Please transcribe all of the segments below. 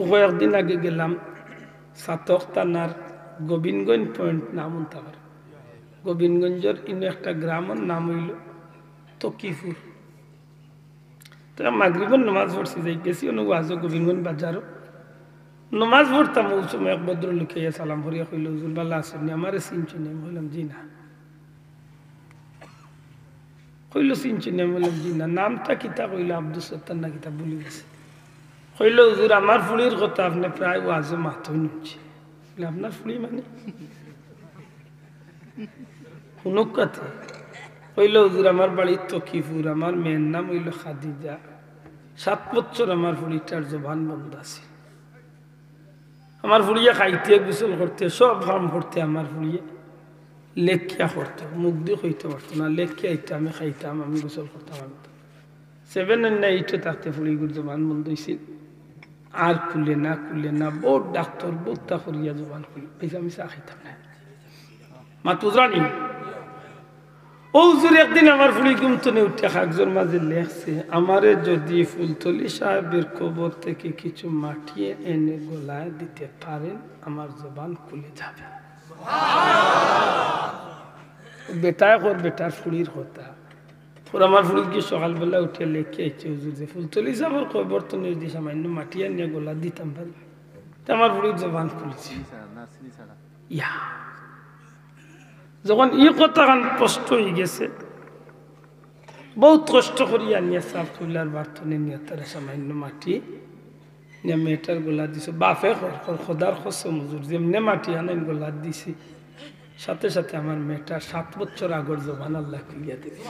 কয়েকদিন আগে গেলাম সাতক থানার গোবিন্দগঞ্জ পয়েন্ট নাম তার গোবিন্দগঞ্জের ইনো একটা গ্রামের নাম হইল তকিপুর। তো মাগরিবের নমাজ পড়ছি যাই গেছি ওয়াজ গোবিন্দগঞ্জ বাজারও নমাজ পড়তাম। ওই সময় এক ভদ্র লুকিয়ে সালাম ভরিয়া কইল হুজুর ভালো আছেন আমার চিনছি না? বললাম জি না। কইল চিনছি না? বললাম জি না। নামটা কিতা? কইল আব্দুল সত্তার না কিতা বলি গেছে। কইল হুজুর আমার ফুলির কথা আপনি প্রায় ওয়াজে মাথই নিচ্ছি। আপনার ফুলি মানে শুনুক কথা। কইল হুজুর আমার বাড়ির তকিপুর, আমার মেয়ের নাম হইল খাদিজা, 7 বছর আমার ফুলিটার জবান বন্ধ আছে। আমার ফুলিয়ে খাইতে গোসল করতে সব কাম করতে আমার ফুলিয়ে লেখিয়া করতো, মুখ দিয়ে হইতে পারতো না, লেখিয়া আইতে আমি খাইতাম, আমি গোসল করতাম। আমি 7 না 8 থাকতে ফুলিগুর জবান বন্ধ হয়েছিল, আর খুলে না বহুত ডাক্তার বহুত তা করিয়া জবান খুলি পেয়েছে, আমি চা খাইতাম না। মা তো জানি ও হুজুর একদিন আমার ফুলি গুমতনে উঠে কাগজের মাঝে লেখছে, আমারে যদি ফুলতলি সাহেবের কবর থেকে কিছু মাটিয়ে এনে গলায় দিতে পারেন আমার জবান খুলে যাবে। বেটায় কর বেটার ফুলির কথা। ওর আমার ফুলি কি সকালবেলা উঠে লেখে আইছে হুজুর যে ফুলতলি সাহেবের কবর তো যদি সামান্য মাটিয়ে নিয়ে গলা দিতাম পারি আমার ফুলির জবান খুলেছে। ইয়া যখন এই কথা কষ্ট হয়ে গেছে, বহুত কষ্ট করিয়া নিয়ে সাফ তুলার বার্তনে নিয়ে তারা সামান্য মাটি নিয়ে মেয়েটার গোলা দিছে। বাপে খোদার কসম হুজুর যেমনে মাটি আনাইন গোলা দিছি, সাথে সাথে আমার মেয়েটা 7 বছর আগর জবান আল্লাহ খুলিয়া দিবে।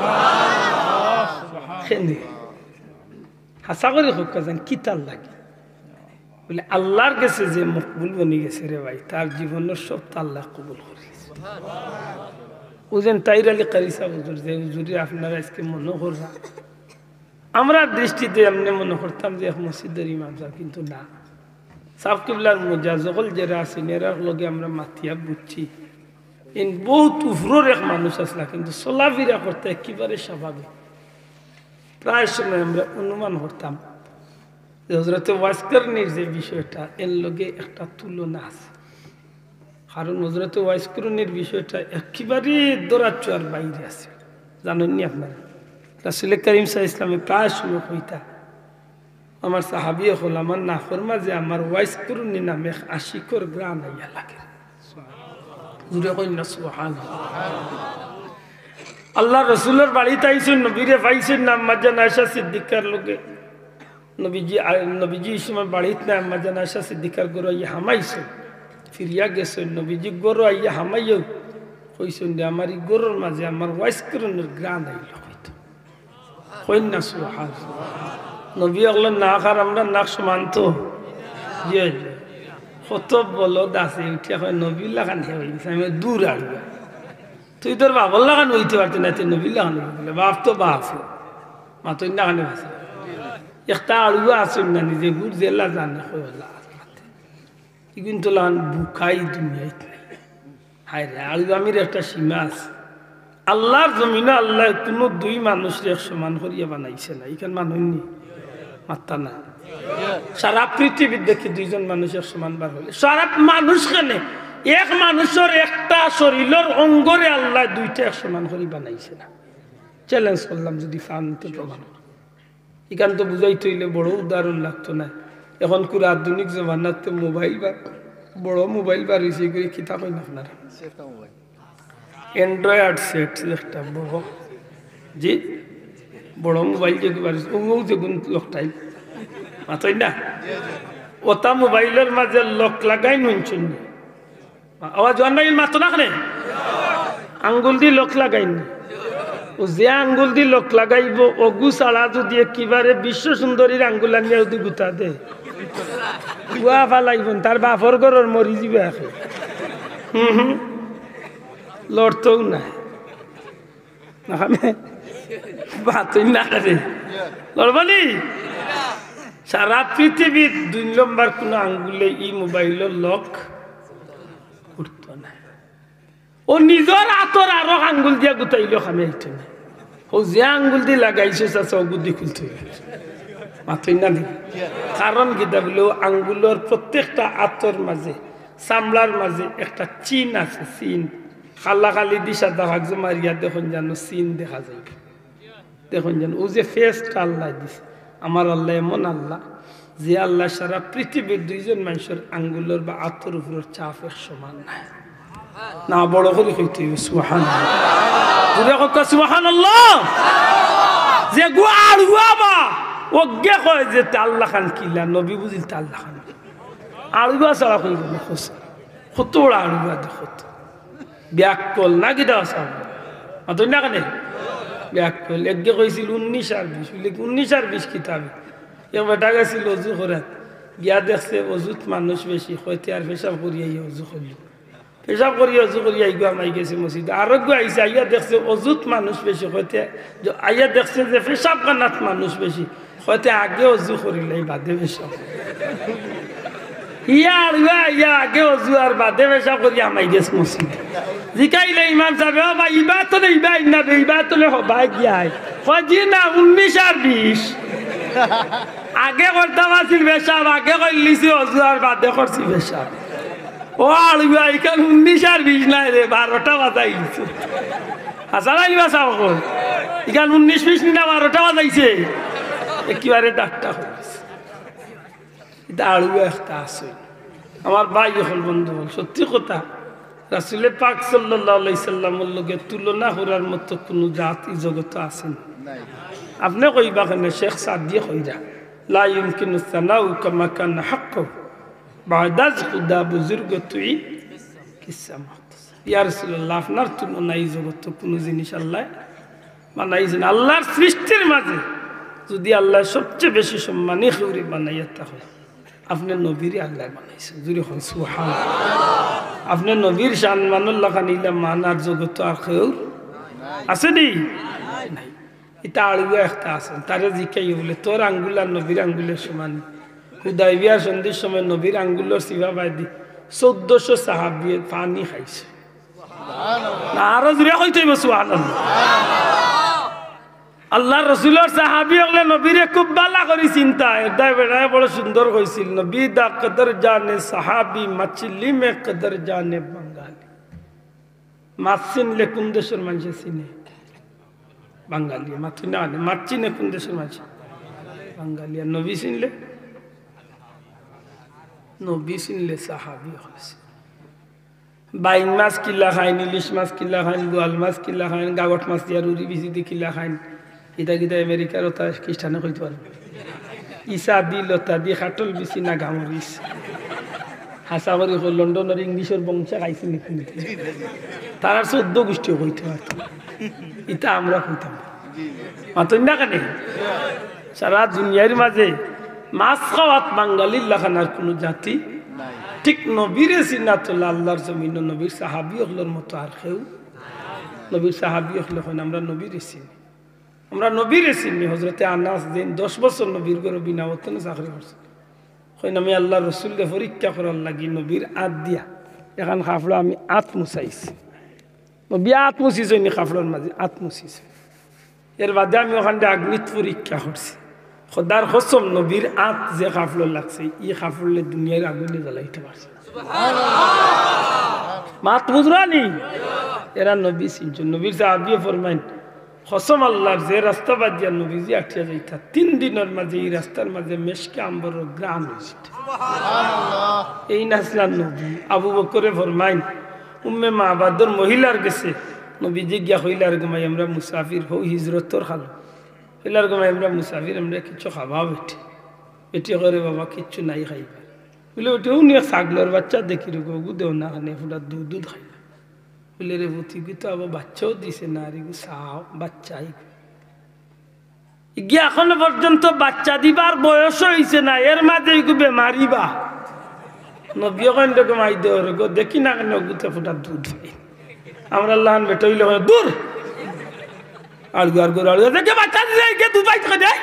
হাসা করে হোক কাজান কি তার লাগে বলে আল্লাহর কাছে যে মকবুল বনি গেছে রে ভাই, তার জীবনের সব তা আল্লাহ কবুল করেছে। বুঝেন তাইর আলী কারিসা হুজুর যে হুজুরি আপনারা আজকে মনে করা, আমরা দৃষ্টিতে এমনি মনে করতাম যে এক মসজিদের ইমাম সাহেব, কিন্তু না। সাফ কিবলার মজা জগল যারা আছেন এরার লগে আমরা মাতিয়া বুঝছি ইন বহুত উফরোর এক মানুষ আসলা, কিন্তু চলাফেরা করতে একেবারে স্বাভাবিক। প্রায় সময় আমরা অনুমান করতাম যে হজরতে ওয়াইসকরণীর যে বিষয়টা এর লগে একটা তুলনা আছে, কারণ হজরতে ওয়াইসকরণীর বিষয়টা একেবারে দৌড়াচুয়ার বাইরে আছে। জানেননি আপনারা রাসূল করিম সাল্লাল্লাহু আলাইহি ওয়াসাল্লাম প্রায় সময় কইতা, আমার সাহাবী হল আমার নাফর মাঝে আমার ওয়াইসকরণী নামে আশিকর গ্রান আইয়া লাগে। জুড়ে কই না সুবহানাল্লাহ। আল্লাহ রসুলের বাড়িতে আইছেন, নবীরে পাইছেন না আম্মাজান আয়েশা সিদ্দিকার লোকে। নবীজি এই সময় বাড়িতে না আম্মাজান আয়েশা সিদ্দিকার গরু আইয়া হামাইছেন, ফিরিয়া গেছেন। নবীজি গরু আইয়া হামাইও কইছেন যে আমার এই গরুর মাঝে আমার ওয়াইসকরণের গ্রান আইল হইতো। কই না সুবহানাল্লাহ। নবী আল্লাহ না খার আমরা নাক সমান তো যে কত বলদ আছে উঠে হয় নবী লাগান হয়ে গেছে, আমি দূর আড়বা তুই তোর বাবার লাগান হইতে পারতি না, তুই নবী লাগান বলে বাপ তো বাপ মা তুই লাগানে ভাষা একটা আড়ুয়া আসুন না নিজে গুড় জেলা জানে কিন্তু লাগান বুকাই দুনিয়ায় নাই। হায় রে আড়ু আমির একটা সীমা আছে। আল্লাহর জমিনে আল্লাহ কোনো 2 মানুষের এক সমান করিয়া বানাইছে না, এখানে মানুষ নি মাত্রা না। সারা পৃথিবীর দেখি 2 জন মানুষের সমান বার হলে সারা মানুষ কেনে এক মানুষের একটা শরীরের অঙ্গরে আল্লাহ 2টা এক সমান করে বানাইছে না। চ্যালেঞ্জ করলাম যদি ফানতে প্রমাণ এখান তো বুঝাইতে হইলে বড় উদাহরণ লাগতো না। এখন পুরো আধুনিক জমানাতে মোবাইল বা বড় মোবাইল বার হয়েছে এগুলি কিতা কই না আপনারা অ্যান্ড্রয়েড সেট একটা বড় জি বড় মোবাইল যেগুলো বার হয়েছে ও যেগুন লোকটাই মাথাই না ওটা মোবাইলের মাঝে লক লাগাই নুনছুন আওয়াজ অনলাইন মাত্র না কেন আঙ্গুল দিয়ে লক লাগাইনি ও যে আঙ্গুল দিয়ে লক লাগাইব অগু ছাড়া যদি একেবারে বিশ্ব সুন্দরীর আঙ্গুল আনিয়া যদি গুতা দে গুয়া ফালাইব তার বাপর ঘরের মরি যাবে এখন লড়তেও নাই বাতই না রে লড়বানি সারা পৃথিবীর 2 নম্বর কোন আঙ্গুলে ই মোবাইলের লক করতো না। ও নিজের হাতর আরো আঙ্গুল দিয়া গুতাইল খামে আইতে না। ও যে আঙ্গুল দিয়ে লাগাইছে চাচা বুদ্ধি খুলতে মাথই না দি কারণ কিতা বলে আঙ্গুলের প্রত্যেকটা আতর মাঝে চামড়ার মাঝে একটা চিন আছে চিন খালা খালি দিশা দেখা যে মারিয়া দেখুন যেন চিন দেখা যায় দেখুন যেন ও যে ফেসটা আল্লাহ দিছে আমার আল্লাহ এমন আল্লাহ যে আল্লাহ সারা পৃথিবীর দুইজন মানুষের আঙ্গুলের বা আতর উপরের চাপ এক সমান নাই না বড় করে কইতে সুবহানাল্লাহ সুবহানাল্লাহ যে গুয়ার গুয়াবা ওগে কয় যে আল্লাহ খান কিলা নবী বুঝিল আল্লাহ খান আড়ুয়া ছাড়া কইব না কত বড় আড়ুয়া দেখো ব্যাকল না কি দেওয়া সাব অত না কেন ব্যাকল এগে কইছিল 19 আর 20 19 আর 20 কিতাবে এ বেটা গেছিল অজু করাত গিয়া দেখছে অজুত মানুষ বেশি হইতে আর পেশাব করিয়া অজু করল পেশাব করিয়া অজু করিয়া আইগা মাই গেছে মসজিদে আর আইসা আইয়া দেখছে অজুত মানুষ বেশি হইতে আইয়া দেখছে যে পেশাব কানাত মানুষ বেশি হইতে আগে অজু করিলে বাদে পেশাব ইয়ার ইয়া আগে অজু আর বাদে পেশাব করিয়া মাই গেছে মসজিদে জিকাইলে ইমাম সাহেব ও ভাই ইবাতলে ইবাই না ইবাতলে হবাই গিয়াই কজি না 19 আর 20 আগে করতাম আছিল পেশাব আগে কইলিছি অজু আর বাদে করছি পেশাব ও আলুয়া এখানে 19 আর 20 নাই রে 12টা বাজাইছে হাসান আলী বাসা কই এখানে 19 20 না 12টা বাজাইছে একেবারে ডাক্তার হইছে এটা আলুয়া একটা আছে আমার ভাই হল বন্ধু সত্যি কথা রাসূল পাক সাল্লাল্লাহু আলাইহি সাল্লামের লগে তুলনা করার মতো কোনো জাতি জগতে আছে না আপনি কইবা কেন শেখ সাদি কইরা লা ইমকিনু সানাউ কামা কানা হাক্কু বাদাজ খুদা বুজুর্গ তুই কিসা মাহতাস ইয়া রাসূলুল্লাহ আপনার তুলনা এই জগতে কোনো জিনিস আল্লাহ বানাইছেন আল্লাহর সৃষ্টির মাঝে যদি আল্লাহ সবচেয়ে বেশি সম্মানী করে বানাইয়া থাকে আপনি নবীরে আল্লাহ বানাইছেন জুরি হন সুবহানাল্লাহ আপনি নবীর শান মানুল্লাহ খানিলা মানার জগত আর কেউ আছে নি নাই এটা আলুয়া একটা আছে তারে জিকাই বলে তোর আঙ্গুল আর নবীর আঙ্গুলের সমান হুদাইবিয়া সন্ধির সময় নবীর আঙ্গুলের সিভা বাইদি 1400 সাহাবী পানি খাইছে না আরো জুড়ে কইতে সুবহানাল্লাহ আল্লাহ রসুলের সাহাবী হলে নবীরে খুব ভালো করে চিন্তা এটা বেড়ায় বড় সুন্দর কইছিল নবী দা কদর জানে সাহাবী মাছলি মে কদর জানে বাঙালি মাছ চিনলে কোন দেশের মানুষ চিনে বাঙালি মাছ না মাছ চিনে কোন দেশের মানুষ বাঙালি আর নবী চিনলে সাহাবী হয়েছে বাইং মাছ কিলা খাইন ইলিশ মাছ কিলা খাইন গোয়াল মাছ কিলা খাইন গাগট মাছ দিয়া রুড়ি বিচি দি কিলা খাইন ইটা কিটা আমেরিকার ওটা খ্রিস্টানে কইতে পারবে ইসা দি লতা দি খাটল বিচি না গামরিস হাসা করি লন্ডনের ইংলিশের বংশে খাইছি নাকি তার 14 গোষ্ঠীও কইতে পারত ইটা আমরা কইতাম মাতন না কেন সারা দুনিয়ার মাঝে মাছ খাওয়াত বাঙালির লাখানার কোনো জাতি ঠিক নবীরে সিনাতুল্লাহ আল্লাহর জমিন নবীর সাহাবী হলর মতো আর কেউ নবীর সাহাবী হলে হয় আমরা নবীরে চিনি হযরতে আনাস দিন 10 বছর নবীর ঘরে বিনা বেতনে চাকরি করছে হয় আমি আল্লাহর রাসূলকে পরীক্ষা করার লাগি নবীর আত দিয়া এখন খাফলা আমি আত মুছাইছি নবী আত মুছিস নি খাফলার মাঝে আত মুছিস এর বাদে আমি ওখানে আগ্নিত পরীক্ষা করছি খোদার কসম নবীর আত যে খাফল লাগছে ই খাফলে দুনিয়ার আগুনে জ্বালাইতে পারছে মাত বুঝরানি এরা নবী সিনজন নবীর সাহাবী ফরমাইন কসম আল্লাহর যে রাস্তা বাদ দিয়া নবীজি আঠিয়া যাইতা 3 দিনের মাঝে এই রাস্তার মাঝে মেশকে আম্বরের গ্রাম হয়েছে সুবহানাল্লাহ এই নাসলান নবী আবু বকরে ফরমাইন উম্মে মাবাদর মহিলার গেছে নবীজি গিয়া হইলার গমাই আমরা মুসাফির হই হিজরতর খালো হইলার গমাই আমরা মুসাফির আমরা কিছু খাওয়া বেটি করে বাবা কিচ্ছু নাই খাইবা বলে ওটা উনি ছাগলের বাচ্চা দেখি রে গু দেও না খানে ফুটা দুধ খাই বলে রে বুতি গু তো আবার বাচ্চাও দিছে না রে গু সাও বাচ্চাই গিয়া এখনো পর্যন্ত বাচ্চা দিবার বয়স হয়েছে না এর মাঝে গু বেমারি বা নবী ওখান থেকে মাই দেও রে গো দেখি না কেন গুতে ফুটা দুধ খাই আমরা আল্লাহন বেটা হইলে দূর আর গু আর দেখে বাচ্চা দিছে দুধ পাইতে দেয়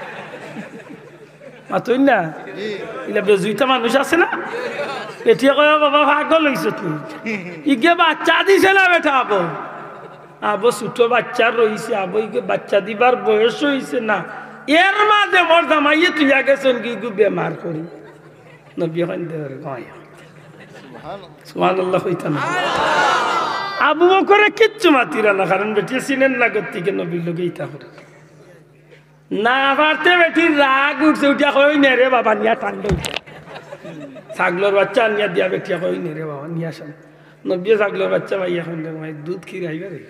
মাতই না ইলা বেজুইতা মানুষ আছে না এটিয়া কয় বাবা ভাগল হইছ তুই ইগে বাচ্চা দিছে না বেটা আবো ছোট বাচ্চা রইছে আবো ইগে বাচ্চা দিবার বয়স হইছে না এর মাঝে মোর জামাইয়ে তুই গেছেন কি গু বেমার করি নবী হন দেওয়ার গায় সুবহানাল্লাহ হইতা না আবু বকরে কিচ্ছু মাতিরা না কারণ বেটি চিনেন না গতিকে নবীর লোকেই তা করে না পারতে বেটির রাগ উঠছে উঠিয়া কই নে রে বাবা নিয়া টান্ড ছাগলের বাচ্চা নিয়া দিয়া বেটিয়া কই নে রে বাবা নিয়া আসেন নবী ছাগলের বাচ্চা ভাই এখন দুধ খিরাইবে রে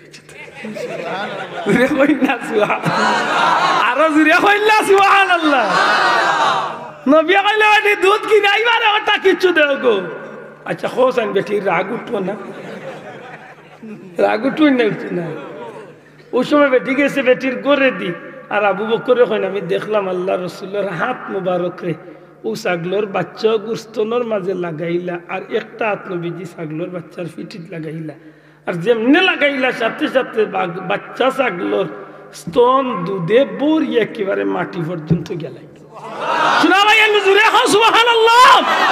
আরো জুড়ে কইলা সুবহানাল্লাহ নবী কইলে বেটি দুধ খিরাইবা রে ওটা কিচ্ছু দেও গো আচ্ছা হোসেন বেটির রাগ উঠবো না রাগ উঠুই না উঠছে না ওই সময় বেটি গেছে বেটির গড়ে দি আর আবু বকর কইন আমি দেখলাম আল্লাহ রসুলের হাত মুবারক রে ও ছাগলের বাচ্চা গুস্তনের মাঝে লাগাইলা আর একটা হাত নবীজি ছাগলের বাচ্চার পিঠিত লাগাইলা আর যেমনি লাগাইলা সাথে সাথে বাচ্চা ছাগলের স্তন দুধে বড়ি একেবারে মাটি পর্যন্ত গেলাই শোনা ভাই জুড়ে সুবহানাল্লাহ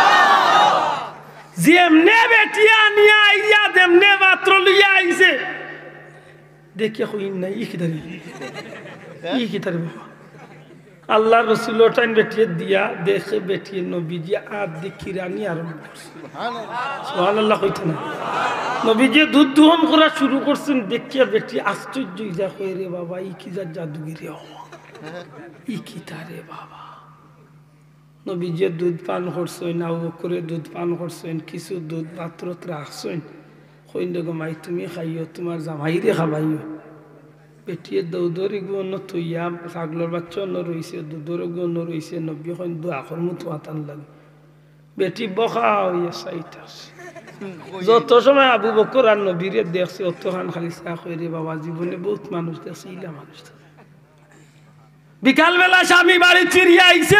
যেমনে বেটিয়া নিয়ে আইয়া যেমনে মাত্র লইয়া আইছে দেখে কইন না ই কি বাবা আল্লাহ রসুল টাইম বেটিয়ে দিয়া দেখে বেটিয়ে নবীজি আর দেখিরানি আরম্ভ করছে সুবহানাল্লাহ কইতে না নবীজি দুধ দোহন করা শুরু করছেন দেখিয়া বেটি আশ্চর্য যা কই রে বাবা ই কি যা জাদুগিরি ই কি তারে বাবা নবীজি দুধ পান করছেন আবু বকরে দুধ পান করছেন কিছু দুধ পাত্রত রাখছেন কইন দেখো মাই তুমি খাইও তোমার জামাইরে খাবাইও বেটিয়ে দৌদরি গুণ থইয়া ছাগলের বাচ্চা অন্য রয়েছে দুধরে গুণ রয়েছে নব্বী এখন দুয়াখর মতো আতান লাগে বেটি বখা হইয়া চাইতাস যত সময় আবু বকর আর নবীরে দেখছে অতখান খালি চা কইরে বাবা জীবনে বহুত মানুষ দেখছে ইলা মানুষ বিকালবেলা স্বামী বাড়ি ফিরিয়া আইছে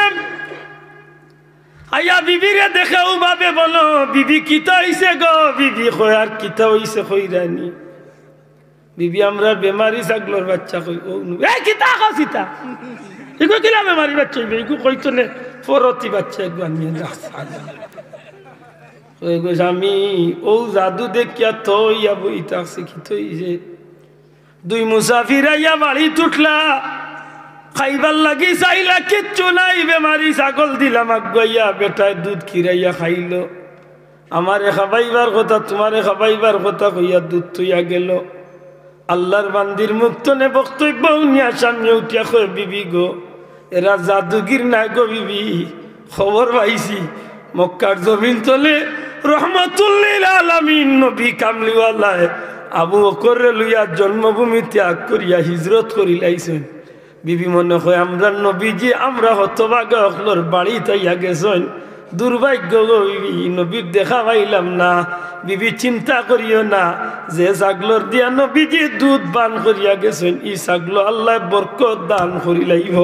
আইয়া বিবিরে দেখে ও ভাবে বলো বিবি কিতা হইছে গো বিবি কয় আর কিতা হইছে কইরানি বিবি আমরা বেমারি ছাগলের বাচ্চা কই ও এ কিতা খাসিতা এগো কিলা বেমারি বাচ্চা হইবে এগো কইতো নে ফরতি বাচ্চা একবার নিয়ে যাচ্ছে কই গো স্বামী ও জাদু দেখিয়া থইয়া বইতা শিখিত হইছে দুই মুসাফির আইয়া বাড়ি তুটলা খাইবার লাগি চাইলা কিচ্ছু নাই বেমারি ছাগল দিলাম আগুয়াইয়া বেটায় দুধ খিরাইয়া খাইল আমারে খাবাইবার কথা তোমারে খাবাইবার কথা কইয়া দুধ থইয়া গেল আল্লাহর বান্দির মুক্তনে বক্তব্য নিয়া সামনে উঠিয়া কয় বিবি গো এরা জাদুগির না গো বিবি খবর পাইছি মক্কার জমিন তলে রহমাতুল্লিল আলামিন নবী কামলিওয়ালা আবু বকর লইয়া জন্মভূমি ত্যাগ করিয়া হিজরত করিলাইছেন বিবি মনে হয় আমরা নবীজি আমরা হতভাগা অকলর বাড়ি তাইয়া গেছেন দুর্ভাগ্য গো বিবি নবীর দেখা পাইলাম না বিবি চিন্তা করিও না যে ছাগলর দিয়া নবীজি দুধ পান করিয়া গেছেন ই ছাগল আল্লাহ বরকত দান করিলাইব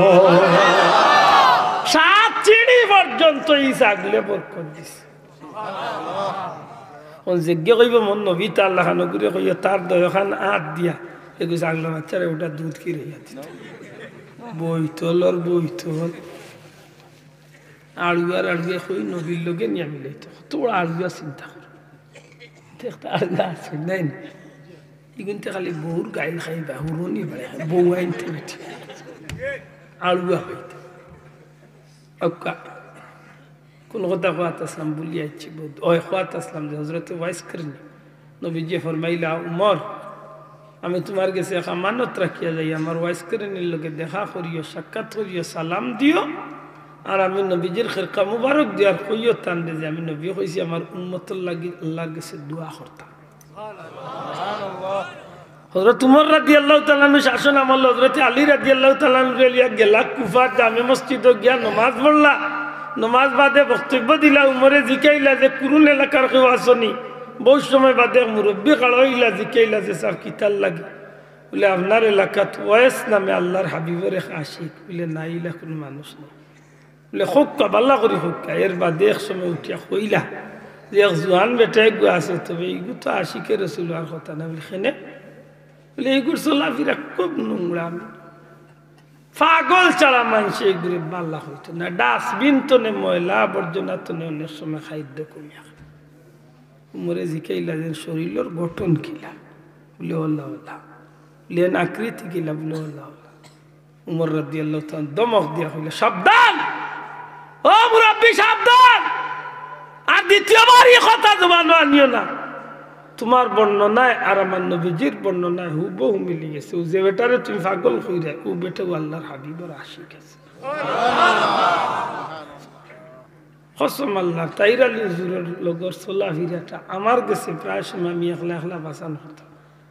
7 চিড়ি পর্যন্ত ই ছাগলে বরকত দিছে কোন যজ্ঞ কইব মন নবী তা আল্লাহ নগরে কইয়া তার দয়খান আট দিয়া এগু ছাগল বাচ্চারে ওটা দুধ খিরাইয়া দিত বইতল আর বইতল আড়ুয়ার আড়ুয়া কই নবীর লোকে নিয়ে মিলাইতো তোর আড়ুয়া চিন্তা করো দেখতে আড়ুয়া আছে নাই এগুনতে খালি বউর গাইল খাইবা হুরনি বেড়ে বউ আইনতে বেটি আড়ুয়া হইতে অক্কা কোন কথা খোয়াত আসলাম বলি আইছি ওই খোয়াত আসলাম যে হজরতে ওয়াইস করেনি নবীজি ফরমাইলা উমর আমি তোমার কাছে এক আমানত রাখিয়া যাই আমার ওয়াইস করেনির লোকে দেখা করিও সাক্ষাৎ করিও সালাম দিও আর আমি নবীজির খেরকা মুবারক দিয়ার কইও টান দে যে আমি নবী কইছি আমার উম্মতর লাগি আল্লাহর কাছে দোয়া করতাম হযরত উমর রাদিয়াল্লাহু তাআলা আনহু শাসন আমল হযরত আলী রাদিয়াল্লাহু তাআলা আনহু লিয়া গেলা কুফা জামে মসজিদে গিয়া নামাজ পড়লা নামাজ বাদে বক্তব্য দিলা উমরে জিকাইলা যে কুরুন এলাকার কেউ আসনি বহু সময় বাদে মুরব্বী কাড়াইলা জিকাইলা যে স্যার কিতাল লাগে বলে আপনার এলাকাত ওয়াইস নামে আল্লাহর হাবিবের এক আশিক বলে না ইলা কোনো মানুষ না বলে হোক্কা বাল্লা করি হোক্কা এর বাদে এক সময় উঠিয়া কইলা যে এক জোয়ান বেটা এগু আছে তবে এইগু তো আশিকে রসুল আর কথা না বলে খেনে বলে এইগুর চলাফিরা খুব নোংরা পাগল ছাড়া মানুষ এইগুলি বাল্লা হইতো না ডাস্টবিন তো নে ময়লা আবর্জনা তো নে অনেক সময় খাদ্য কমিয়া উমরে জিকাইলা যে শরীরের গঠন কিলা বলে আল্লাহ আল্লাহ বলে আকৃতি কিলা বলে আল্লাহ উমর রাদিয়াল্লাহু তাআলা দমক দিয়া কইলে সাবধান, ও মুরাব্বি সাবধান, আর দ্বিতীয়বার এই কথা জবান আনিও না। তোমার বর্ণনায় আর আমার নবীজির বর্ণনায় হুবহু মিলে গেছে। ও যে বেটারে তুমি পাগল কইরা, ও বেটাও আল্লাহর হাবিবের আশিক আছে। কসম আল্লাহ, তাইর আলী হুজুরের লগর চলা ফিরাটা আমার কাছে প্রায় সময় আমি একলা একলা বাঁচান হতাম।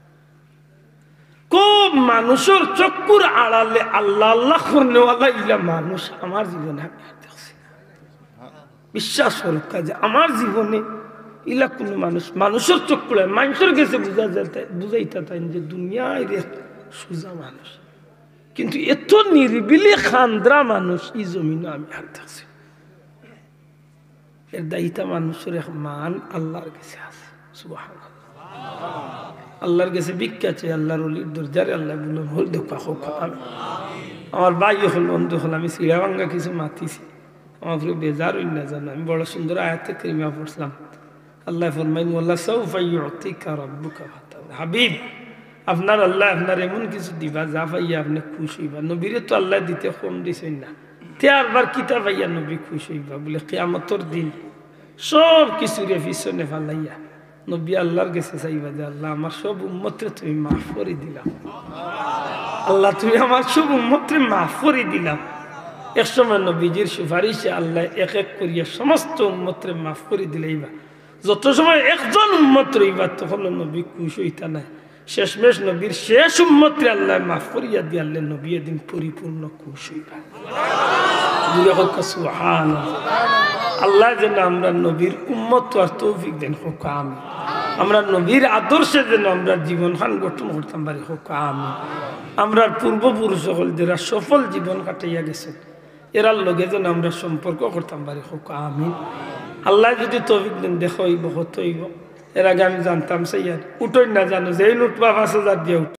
খুব মানুষের চক্ষুর আড়ালে আল্লাহ আল্লাহ করনেওয়ালা ইলা মানুষ আমার জীবনে আমি আর দেখছি না। বিশ্বাস করুক যে আমার জীবনে ইলা কোনো মানুষের চক্ষুরে মানুষের কাছে বুঝাইতে যে দুনিয়ায় সোজা মানুষ, কিন্তু এত নিরিবিলি খান্দ্রা মানুষ এই জমিনে আমি আর দেখছি। এর দায়িত্ব মানুষের এক মান আল্লাহর কাছে আছে। সুবহানাল্লাহ, আল্লাহর কাছে ভিক্ষা চাই, আল্লাহর ওলির দরজারে আল্লাহ বলুন হল দেখা হোক। আমার ভাই হল বন্ধু হল, আমি চিড়াভাঙ্গা কিছু মাতিছি, আমার পুরো বেজার হইল না জানো। আমি বড় সুন্দর আয়াতে কারিমা পড়ছিলাম। আল্লাহ ফরমাইন ওয়াল্লাহ সাউফা ইউতিকা রাব্বুকা ফাতাল। হাবিব, আপনার আল্লাহ আপনার এমন কিছু দিবা যা পাইয়া আপনি খুশি হইবা। নবীরে তো আল্লাহ দিতে কম দিছেন না, তেয়ারবার কিতা পাইয়া নবী খুশি হইবা বলে কিয়ামতের দিন সব কিছুরে পিছনে ফালাইয়া নবী আল্লাহর কাছে চাইবা যে আল্লাহ আমার সব উম্মতরে তুমি মাফ করে দিলাম, আল্লাহ তুমি আমার সব উম্মতরে মাফ করে দিলাম। এক সময় নবীজির সুপারিশে আল্লাহ এক এক করিয়া সমস্ত উম্মতরে মাফ করে দিলেইবা। যত সময় একজন উম্মত রইবা তখন নবী খুশি হইতা নাই। শেষমেশ নবীর শেষ উম্মতরে আল্লাহ মাফ করিয়া দিয়ালে নবী এদিন পরিপূর্ণ খুশি হইবা। আল্লাহ যেন আমরা নবীর উম্মত আর তৌফিক দেন হোক আমিন। আমরা নবীর আদর্শে যেন আমরা জীবন খান গঠন করতাম পারি হোক আমিন। আমরা পূর্বপুরুষ সকল যারা সফল জীবন কাটাইয়া গেছে এরার লগে যেন আমরা সম্পর্ক করতাম পারি হোক আমিন। আল্লাহ যদি তৌফিক দেন দেখো হইব হতো হইব। এর আগে আমি জানতাম সেই উঠোই না জানো যে এই নোট বা 5,000 দিয়ে